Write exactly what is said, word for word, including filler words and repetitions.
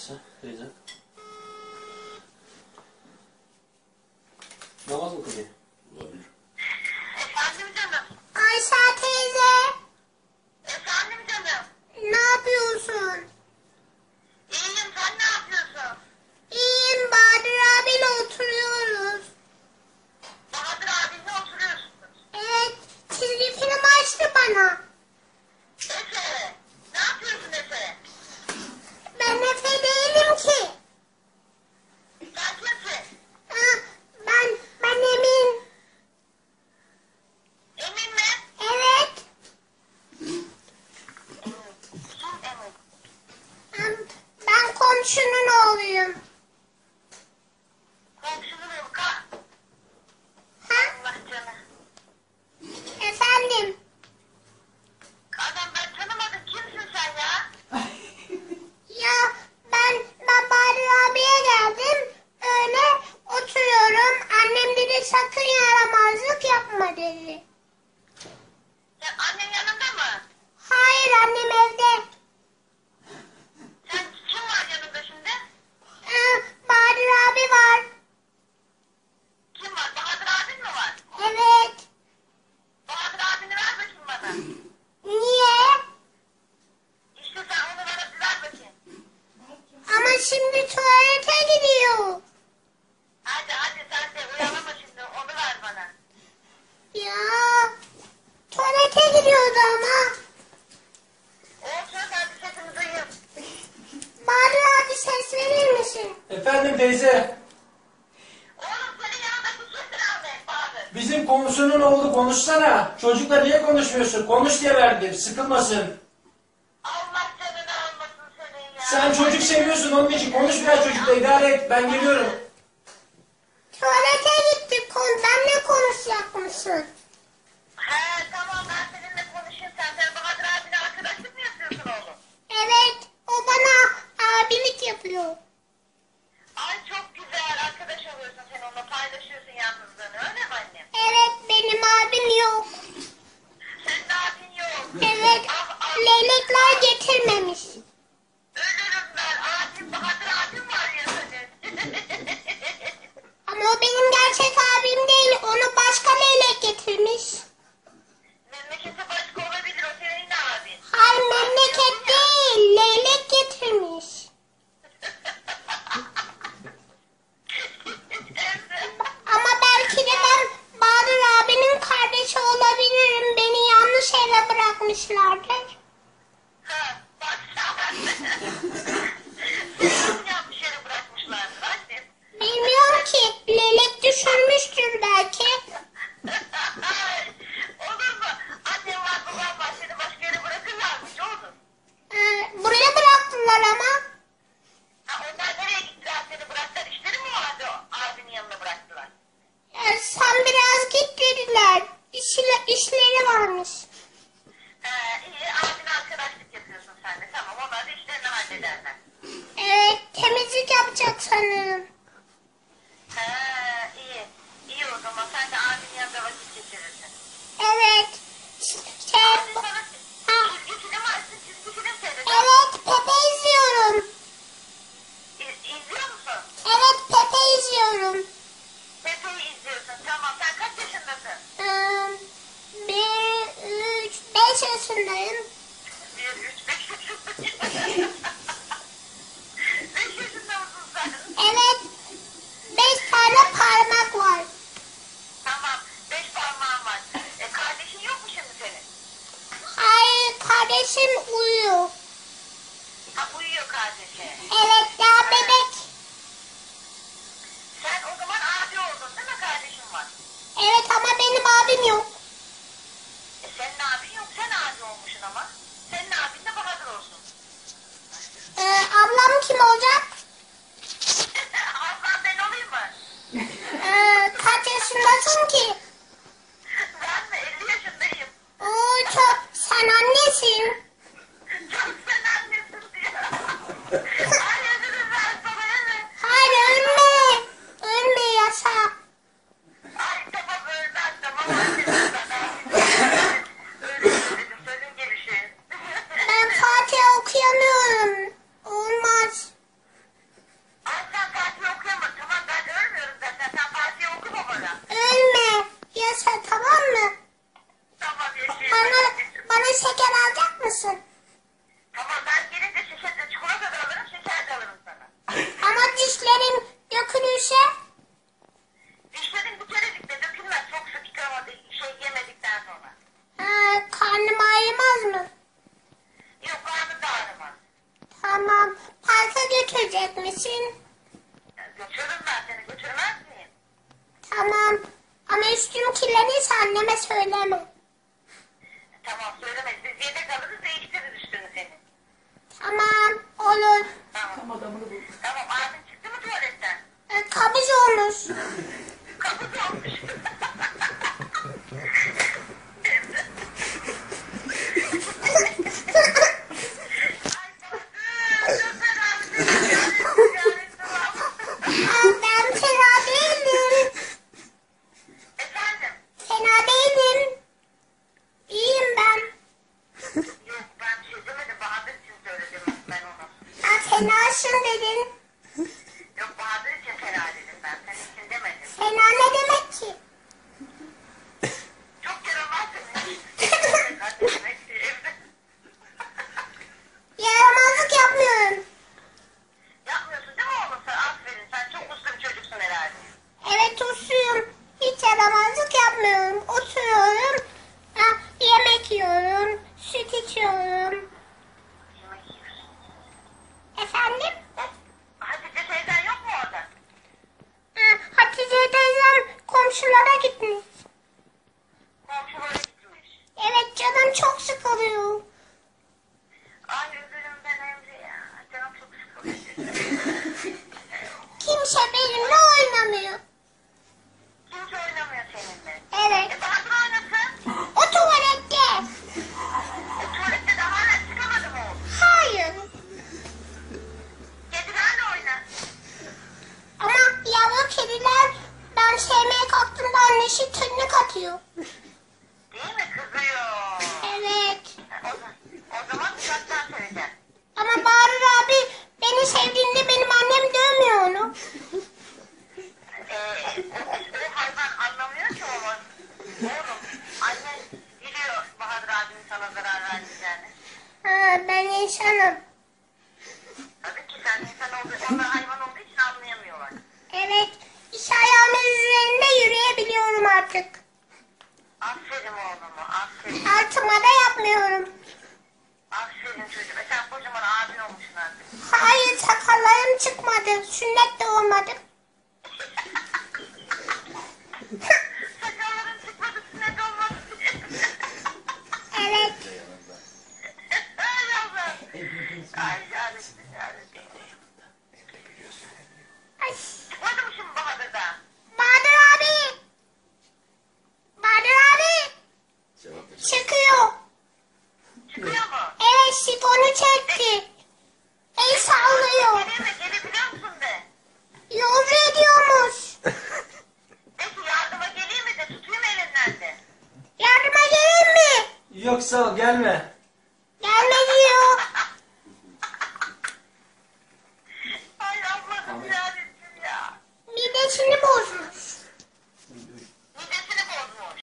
varsa teyze. Namaz mı kılıyor? Olabilir. Efendim canım. Ayşe teyze, Efendim canım. ne yapıyorsun? İyiyim, sen ne yapıyorsun? İyiyim, Bahadır abiyle oturuyoruz. Bahadır abinle oturuyorsunuz. Evet, çizgi film açtı bana. Efe, ne yapıyorsun Efe? Ben Efe değilim ki. Sen kimsin? Ha, ben, ben Emin. Emin mi? Evet, Emin. Kim Emin? ben, ben komşunun oğluyum. Komşunun oğlu ka. Ha, Allah canı. efendim. Adam ben tanımadım. Kimsin sen ya? Ya ben, ben Bahadır abiye geldim. Öyle oturuyorum. Annem dedi sakın yaramazlık yapma dedi. Sen annen yanında mı? Hayır, annem evde. Sen kim var yanında şimdi? Ee, Bahadır abi var. Kim var? Bahadır abin mi var? Evet. Bahadır abini ver bakayım bana. Niye? İşte sen onu bana bir ver bakayım. Ama şimdi tuvalete gidiyor. Hadi hadi sen de uyalama şimdi. Onu ver bana. Ya tuvalete gidiyordu ama. Olsun hadi sesini duyayım. Bahadır abi ses verir misin? Efendim teyze. Oğlum senin yanındaki kimdir Ahmet Bahadır? Bizim komşunun oğlu, konuşsana. Çocukla niye konuşmuyorsun? Konuş diye verdim. Sıkılmasın. Allah canını almasın senin ya. Sen çocuk seviyorsun, onun için konuş biraz çocukla, idare et. Ben geliyorum. Tuvalete gitti. Kon benle konuşacakmışsın. He tamam ben seninle konuşayım. Sen sen Bahadır abine arkadaşlık mı yapıyorsun oğlum? Evet, o bana abilik yapıyor. Ay çok güzel arkadaş oluyorsun sen onunla paylaşıyorsun yalnızlığını öyle mi annem? Evet, benim abim yok. Senin abin yok. Evet, Ah, ah, leylekler getirmemiş. Ölürüm ben abim Bahadır abim var ya senin. Ama o benim gerçek abim değil. Onu başka leylek getirmiş. Memleketi başka olabilir o senin abin. Hayır, memleket değil. Leylek getirmiş. Ama belki de ben Bahadır abinin kardeşi olabilirim. Beni yanlış eve bırakmışlardır. Ha, bak sen. Seni yanlış yere bırakmışlardır annem. Bilmiyorum ki. Leylek düşürmüştür belki. Ay, olur mu? Annem var babam var seni başka yere bırakırlar mı? Hiç olur. Ee, buraya bıraktılar ama. Ha, onlar nereye gittiler seni bıraktılar? İşleri mi vardı o abinin yanına bıraktılar? Ee, sen biraz git dediler. İşle, işleri varmış. Ee, iyi abine arkadaşlık yapıyorsun sen de. Tamam onlar da işlerini hallederler. Evet, temizlik yapacak sanırım. He iyi. İyi o zaman sen de abinin yanında vakit geçirirsin. Evet. Şey, Abi bu- sana ha, çizgi film açsın çizgi film seyredin. evet, Pepe izliyorum. İz, izliyor musun? Evet, Pepe izliyorum. Pepe'yi izliyorsun tamam. Sen kaç yaşındasın? Ee, bir, üç, beş yaşındayım. Bir, üç, beş yaşındayım. Beş yaşında mısın sen? Evet, beş tane parmak var. Tamam. Beş parmağın var. E, kardeşin yok mu şimdi senin? Hayır, kardeşim uyuyor. Ha uyuyor kardeşi. Evet, daha bebek. Sen o zaman abi oldun değil mi kardeşin var? Evet ama benim abim yok. E, senin abin yok. Sen abi olmuşsun ama. Senin abin de Bahadır olsun. Ee, ablam kim olacak? Ablam ben olayım mı? Ee, kaç yaşındasın ki? Ben mi? elli yaşındayım. Oo, çok, sen annesin. Çok sen annesin diyor. Ay özürüm ben sana evet. Hayır, ölme. Ölme, yasa. Ay tamam ölmez tamam annesin Ama üstüm kirlenirse anneme söyleme. Tamam söylemez. Biz yedek alırız değiştiririz üstünü senin. Tamam olur. Tamam. Tam adamını bul. Tamam abin çıktı mı tuvaletten? E, kabız olmuş. Kapısı olmuş. Ay Bahadır. Çok fena bir şey. Aa, ben fena değilim. Efendim? Fena değilim. İyiyim ben. Yok ben bir şey demedim. Bahadır için söyledim ben onu. Ha, fenasın dedin. Yok Bahadır için fena dedim ben. Senin için demedim. Fena ne demek ki? Çok yaramazsın. Yaramazlık yapmıyorum. Yapmıyorsun değil mi oğlum sen? Aferin. Sen çok uslu bir çocuksun herhalde. Evet usluyum. Hiç yaramazlık yapmıyorum. Oturuyorum. Ha, yemek yiyorum. Süt içiyorum. Yemek yiyorsun. Efendim? O, Hatice teyzen yok mu orada? Ha, Hatice teyzem komşulara gitmiş. Komşulara gitmiş. Evet canım çok sıkılıyor. Ay üzülüm ben Emre ya. Canım çok sıkılıyor. Kimse benimle oynamıyor. Kimse oynamıyor seninle. Evet. E Bahadır oynasın. O tuvalette. E tuvalette de hala çıkamadı mı oğlum? Hayır. Kedilerle oyna. Ama yavru kediler ben sevmeye kalktığımda annesi tırnak atıyor. Değil mi? Kızıyor. Evet. O, zaman- o zaman uzaktan söyleyeceğim. Ama Bağırır abi beni sevdiğinde benim annem dövmüyor onu. Ee, o, o hayvan anlamıyor ki oğlum. Oğlum annen biliyor Bahadır abinin sana zarar vermeyeceğini. Ha, ben insanım. Tabii ki sen insan olduğu, onlar hayvan olduğu için anlayamıyorlar. Evet. İş ayağımın üzerinde yürüyebiliyorum artık. Aferin oğluma, aferin. Altıma da yapmıyorum. Aferin çocuğum. E sen kocaman abin olmuşsun artık. Hayır sakallarım çıkmadı. Sünnet de olmadı. Sakalların çıkmadı, sünnet olmadı. Evet. Ay yavrum. Ay yarabbim, yarabbim. Ay. Çıkmadı mı şimdi Bahadır'da? Bahadır abi. Bahadır abi. Çıkıyor. Çıkıyor mu? Evet sifonu çekti. El sallıyor. Geliyor mu? Gelebiliyor musun de? Yolcu ediyormuş. De ki yardıma geleyim mi de tutayım elinden de. Yardıma gelin mi? Yok sağ ol gelme.